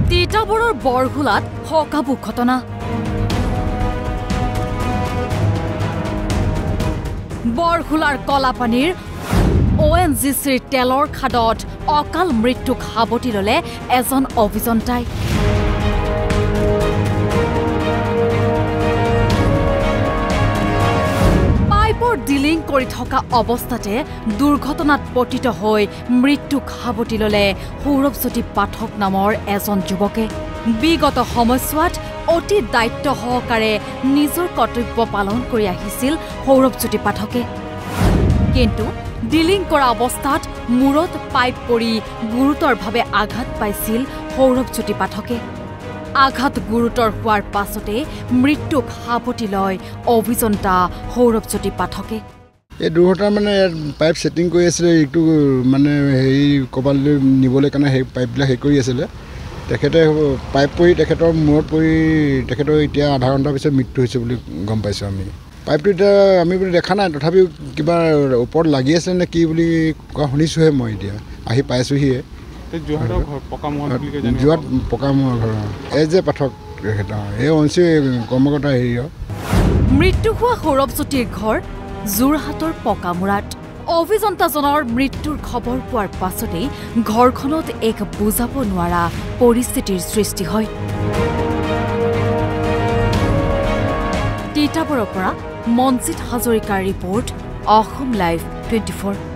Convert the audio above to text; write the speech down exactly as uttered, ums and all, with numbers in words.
তিতাবৰৰ বৰহুলাত হকাবুক ঘটনা বৰহুলাৰ কলাপানীৰ অ N G চিৰ তেলৰ খাদত অকাল মৃত্যুক সাৱটি ললে এজন অভিযন্তাই পাইপৰ ডিলিং কৰি থকা অৱস্থাতে দুৰ্ঘটনাত পতিত হৈ মৃত্যুক সাৱটি ললে সৌৰভজ্যোতি পাঠক নামৰ এজন যুৱকে বিগত সময়ছোৱাত অতি দায়িত্ব সহকাৰে নিজৰ কৰ্তব্য পালন কৰি আহিছিল সৌৰভজ্যোতি পাঠকে কিন্তু ডিলিং কৰা অৱস্থাত মূৰত পাইপ পৰি গুৰুতৰভাৱে আঘাত পাইছিল সৌৰভজ্যোতি পাঠকে আঘাত গুৰুতৰ হোৱাৰ পাছতে মৃত্যুক সাৱটি লয় অভিযন্তা সৌৰভজ্যোতি পাঠকে এই দুৰ্ঘটনা মানে পাইপ সেটিং কৰি আছিল একটু মানে হেৰি কবালৈ নিবলৈ কাৰণে সেই পাইপবিলাক হেৰি কৰি আছিল তেখেতে পাইপ পৰি তেখেতৰ মূৰত পৰি তেখেতৰ এতিয়া আধা ঘণ্টাৰ পিছত মৃত্যু হৈছে বুলি গম পাইছোঁ আমি পাইপটো এতিয়া আমি বুলি দেখা নাই তথাপিও কিবা ওপৰত লাগি আছে নে কি বুলি কোৱা শুনিছোঁহে মই এতিয়া আহি পাইছোঁহিয়ে যোৱাত পকামোৱাৰ ঘৰ এই যে পাঠক তেখেতৰ এই অঞ্চল কৰ্মকৰ্তা হেৰি মৃত্যু হোৱা সৌৰভজ্যোতিৰ ঘৰ যোৰহাটৰ পকামোৰাত অভিযন্তাজনৰ মৃত্যুৰ খবৰ পোৱাৰ পাছতেই ঘৰখনত এক বুজাব নোৱাৰা পৰিস্থিতিৰ সৃষ্টি হয় তিতাবৰৰ পৰা মনজিত হাজৰিকাৰ report Asom live twenty four